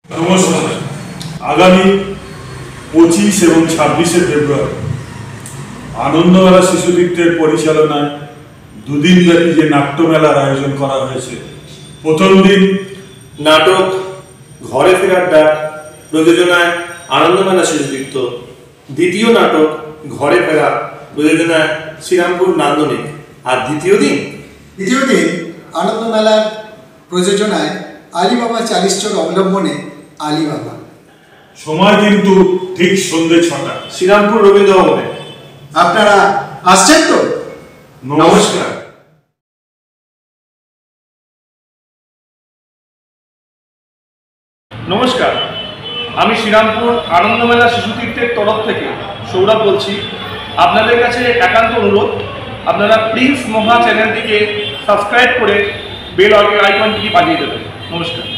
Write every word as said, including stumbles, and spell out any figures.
নমস্কার। আগামী পঁচিশ এবং ছাব্বিশে ফেব্রুয়ারি আনন্দমেলা শিশুতীর্থের পরিচালনায় দুদিন ব্যাপী যে নাট্যমেলার আয়োজন করা হয়েছে, প্রথম দিন নাটক ঘরে ফেরার ডাক প্রযোজনায় আনন্দমেলা শিশুতীর্থ, দ্বিতীয় নাটক ঘরে ফেরা প্রযোজনায় শ্রীরামপুর নান্দনিক, আর দ্বিতীয় দিন দ্বিতীয় দিন আনন্দমেলার প্রযোজনায় আলিবাবা চালিশচর অবলম্বনে আলিবাবা। সময় কিন্তু ঠিক সন্ধ্যে ছটা, শ্রীরামপুর রবীন্দ্র ভবনে। আপনারা আসছেন তো? নমস্কার। নমস্কার, আমি শ্রীরামপুর আনন্দমেলা শিশুতীর্থের তরফ থেকে সৌরভ বলছি। আপনাদের কাছে একান্ত অনুরোধ, আপনারা প্লিজ মহা চ্যানেলটিকে সাবস্ক্রাইব করে বেল আইকনটি বাজিয়ে দেবেন। নমস্কার।